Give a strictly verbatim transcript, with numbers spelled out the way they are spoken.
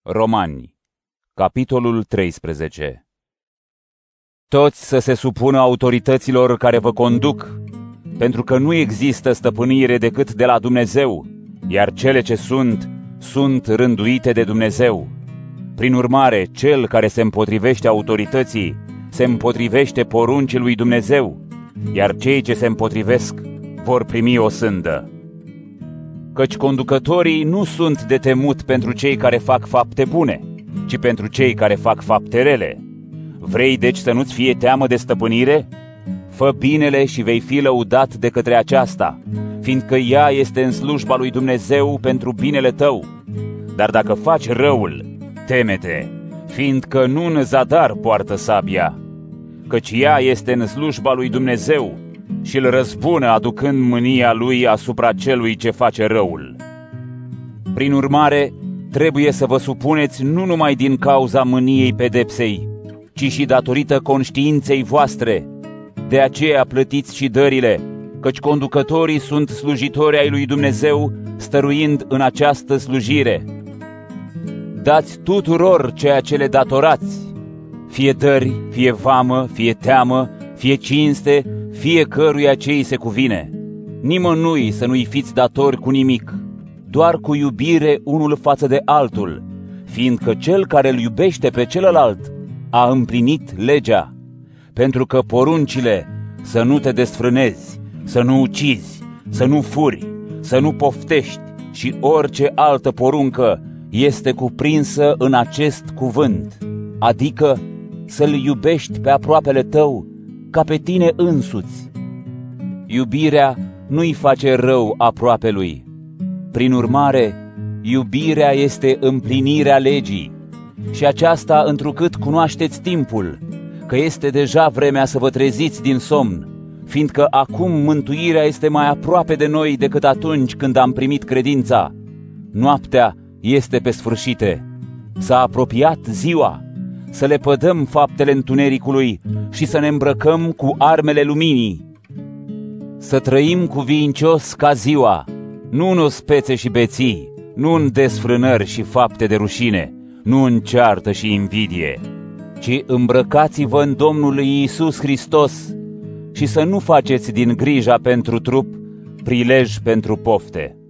Romani, capitolul treisprezece. Toți să se supună autorităților care vă conduc, pentru că nu există stăpânire decât de la Dumnezeu, iar cele ce sunt, sunt rânduite de Dumnezeu. Prin urmare, cel care se împotrivește autorității, se împotrivește poruncii lui Dumnezeu, iar cei ce se împotrivesc vor primi o sândă. Căci conducătorii nu sunt de temut pentru cei care fac fapte bune, ci pentru cei care fac fapte rele. Vrei deci să nu-ți fie teamă de stăpânire? Fă binele și vei fi lăudat de către aceasta, fiindcă ea este în slujba lui Dumnezeu pentru binele tău. Dar dacă faci răul, teme-te, fiindcă nu în zadar poartă sabia, căci ea este în slujba lui Dumnezeu și îl răzbună aducând mânia lui asupra celui ce face răul. Prin urmare, trebuie să vă supuneți nu numai din cauza mâniei pedepsei, ci și datorită conștiinței voastre. De aceea plătiți și dările, căci conducătorii sunt slujitori ai lui Dumnezeu, stăruind în această slujire. Dați tuturor ceea ce le datorați, fie dări, fie vamă, fie teamă, fie cinste, fiecăruia ce îi se cuvine. Nimănui să nu-i fiți datori cu nimic, doar cu iubire unul față de altul, fiindcă cel care îl iubește pe celălalt a împlinit legea. Pentru că poruncile, să nu te desfrânezi, să nu ucizi, să nu furi, să nu poftești și orice altă poruncă este cuprinsă în acest cuvânt, adică să-l iubești pe aproapele tău ca pe tine însuți. Iubirea nu-i face rău aproapelui. Prin urmare, iubirea este împlinirea legii, și aceasta întrucât cunoașteți timpul, că este deja vremea să vă treziți din somn, fiindcă acum mântuirea este mai aproape de noi decât atunci când am primit credința. Noaptea este pe sfârșite, s-a apropiat ziua, să le pădăm faptele întunericului și să ne îmbrăcăm cu armele luminii. Să trăim cuvincios ca ziua, nu în ospețe și beții, nu în desfrânări și fapte de rușine, nu în ceartă și invidie, ci îmbrăcați-vă în Domnul Iisus Hristos și să nu faceți din grija pentru trup prilej pentru pofte.